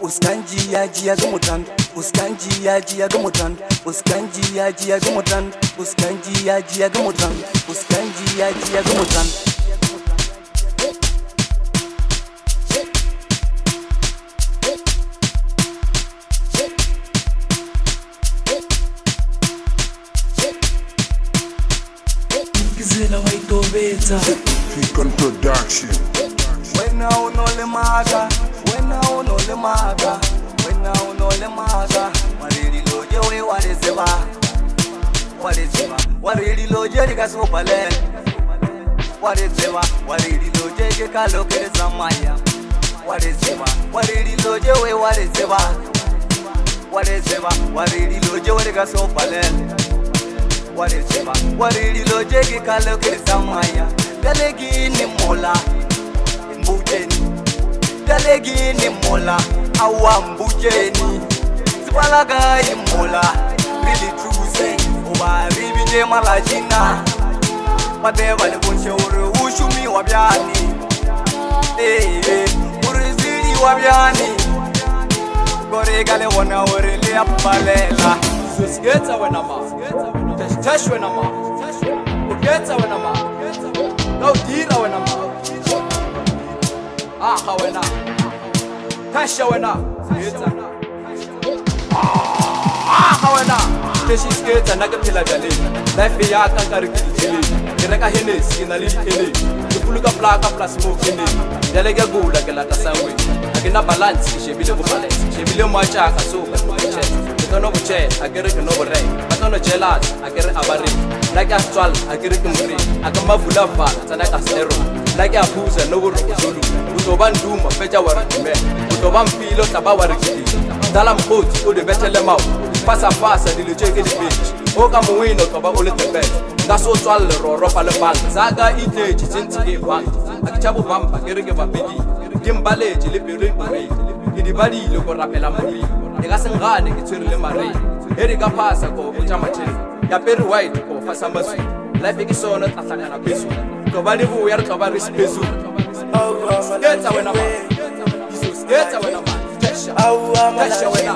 Uskanji ya Motanto, Uskanji ya Motanto, Uskanji ya Motanto, Uskanji ya Motanto, Uskanji ya Motanto. Zela waitoveta Frequent production. When I know the Maaka, when I know the Maaka, when I know the Maaka, what really lojo we what is tseba, what is tseba, what really lojo the kasopale, what is tseba, what really lojo the kalokere samaya, what is tseba, what really lojo we what is tseba, what is tseba, what really lojo the kasopale. What is tseba? What really loje ki kalokere samaya? Dalegi ni mola, mbujeni. Dalegi ni mola, awa mbujeni. Zibalaga mola, really true say. Oba ribi je malajina. Whatever the bunche uru ushumi wabiani. Uriziri wabiani. Gore gale wana urele apalela. Sketa wena ma Tash wena ma Uketa wena ma No dira wena ma Aha wena Tasha wena Sketa Aha wena Teshi sketa nakaphila jale Life ya kankari kitile Kireka Hennessy na lili kele Kipuluka plaka plus smoke kele Yale ke gula ke lata sawe Akina balance shebile ku balance Shebile machaka soka no buche agere ke no bore batano jealous agere abari like astral agere ke muri akama vula vala tsana ka stero like abuza no buru zulu utoba nduma feja warime utoba mpilo taba warikiti dala mkhoti o de betele mawo pasa dilojeke di page o ka muwino toba o le tebe ngaso tswalle roro pa le bank zaga iteji tsinti ke bank akichabu bamba agere ke babedi dimbaleji le pere pere di badi le go rapela muri e ka sengane ke tswere le mare e re ka phasa ko o tsamatshele ya pere white ko fa samasu life ke sona tlatlana peso go ba le bo ya re tloba re speso sketsa wena ma sketsa wena ma tasha wena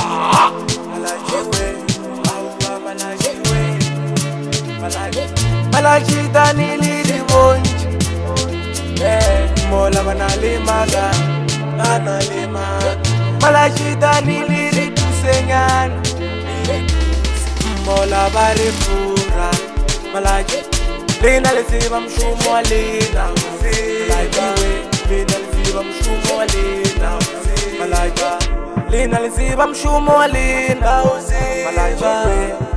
malaji danili di bonji mola banale maga analema malaji danili tusengan mola barifura malaji lena lesiba mshumo lena lena lesiba mshumo lena malaji lena lesiba mshumo lena malaji